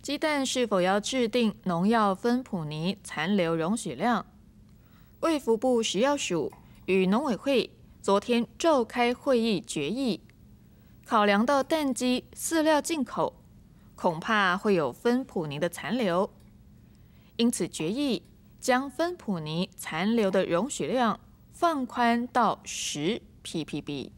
鸡蛋是否要制定农药分普尼残留容许量？卫福部食药署与农委会昨天召开会议决议，考量到蛋鸡饲料进口，恐怕会有分普尼的残留，因此决议将分普尼残留的容许量放宽到10 ppb。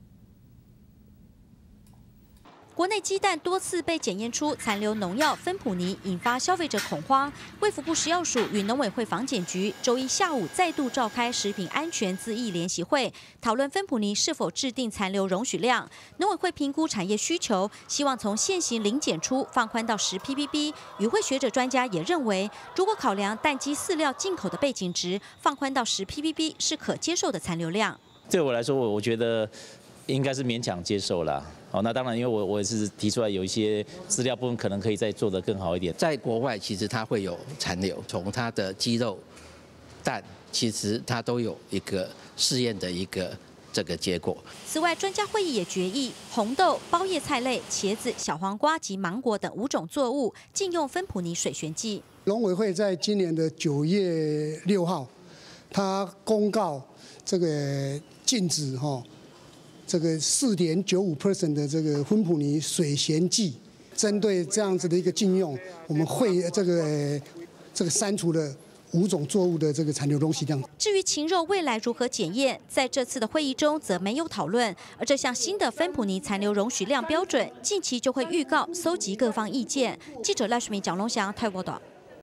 国内鸡蛋多次被检验出残留农药芬普尼，引发消费者恐慌。卫福部食药署与农委会防检局周一下午再度召开食品安全咨议联席会，讨论芬普尼是否制定残留容许量。农委会评估产业需求，希望从现行零检出放宽到10 ppb。与会学者专家也认为，如果考量蛋鸡饲料进口的背景值，放宽到10 ppb 是可接受的残留量。 对我来说，我觉得应该是勉强接受啦。哦，那当然，因为我也是提出来有一些资料部分可能可以再做得更好一点。 在国外，其实它会有残留，从它的鸡肉、蛋，其实它都有一个试验的一个这个结果。 此外，专家会议也决议，红豆、包叶菜类、茄子、小黄瓜及芒果等5种作物禁用芬普尼水旋剂。 农委会在今年的9月6号，他公告这个禁止这个4.95% 的这个芬普尼水旋剂，针对这样子的一个禁用，我们会这个删除了5种作物的这个残留容许量。 至于禽肉未来如何检验，在这次的会议中则没有讨论。而这项新的芬普尼残留容许量标准，近期就会预告搜集各方意见。记者赖淑明、蒋龙祥，台北报道。